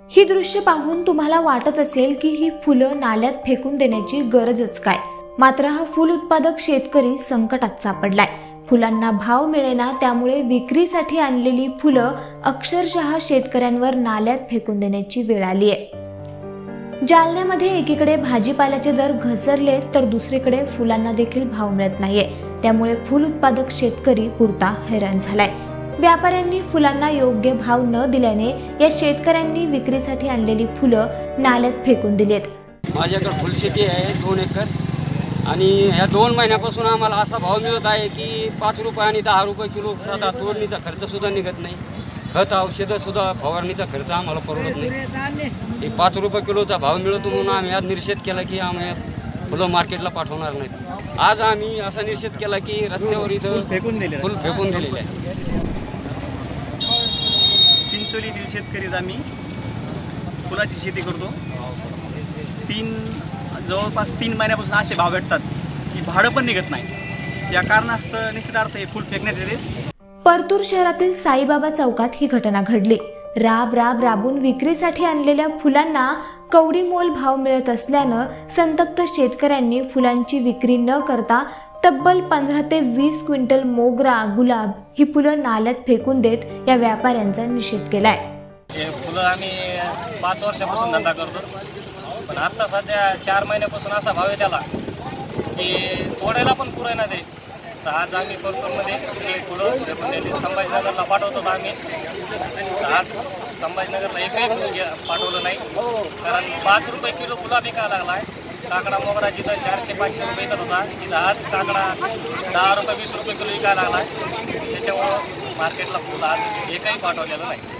ही दृश्य पाहून तुम्हाला वाटत असेल की ही फुलं नाल्यात फेकून देण्याची गरजच काय। मात्र हा फुल उत्पादक शेतकरी संकटात सापडलाय। फुलांना भाव मिळेना, त्यामुळे विक्रीसाठी आणलेली फुलं अक्षरशः शेतकऱ्यांवर नाल्यात फेकून देण्याची वेळ आली आहे। जालन्यामध्ये एकीकडे भाजीपाल्याचे दर घसरले तर दुसरीकडे फुलांना देखील भाव मिळत नाहीये। त्यामुळे फुल उत्पादक शेतकरी पुरता हैराण झालाय। व्यापाऱ्यांनी फुलांना योग्य भाव न दिल्याने या शेतकऱ्यांनी विक्रीसाठी आणलेली फुलं नाल्यात फेकून दिलीत। माझ्याकडे फुलशेती आहे 2 एकर आणि ह्या 2 महिन्यापासून आम्हाला असा भाव मिळत आहे की 5 रुपये आणि 10 रुपये किलो साधा तोडणीचा खर्च सुद्धा निघत नाही। खत औषधं सुद्धा फवारणीचा खर्च आम्हाला परवडत नाही। 5 रुपये किलोचा भाव मिळतो म्हणून आम्ही आज निषेध केला की आम्ही फुलं मार्केटला पाठवणार नाहीत। आज आम्ही असा निषेध केला की रस्त्यावर इथं फुल फेकून दिलेले आहे। चिंचोलीतील शेतकरी आम्ही फुलाची शेती करतो। जवळपास 3 महिन्यापासून असे भाव भेटतात की भाडं पण निघत नाही। या कारणास्तव निश्चितार्थ हे फुल फेकण्यात येते। परतूर शहरातील साईबाबा चौकात ही घटना घडली। राबून विक्रीसाठी आणलेल्या फुलांना कवडी मोल भाव मिळत असल्यानं संतप्त शेतकऱ्यांनी फुलांची विक्री न करता तब्बल 15 ते 20 क्विंटल मोगरा, गुलाब ही फुलं नाल्यात फेकून देत या व्यापाऱ्यांचा निषेध केलाय। हे फुलं आम्ही 5 वर्षापासून धंदा करतो, पण आता सध्या 4 महिन्यापासून असा भाव आहे त्याला की तोडायला पण पुरेना ते। तर आज आम्ही परतूरमध्ये फुलं फेकून दिली। संभाजीनगरला पाठवतो आम्ही, आज संभाजीनगरला एकही फुल पाठवलं नाही, कारण 5 रुपये किलो फुला विकायला लागला आहे। काकडा मोगरा जिथं 400-500 रुपये विकत होता तिथं आज काकडा 10 रुपये 20 रुपये किलो विकायला लागला आहे। त्याच्यामुळं मार्केटला फुल आज एकही पाठवलेलं नाही।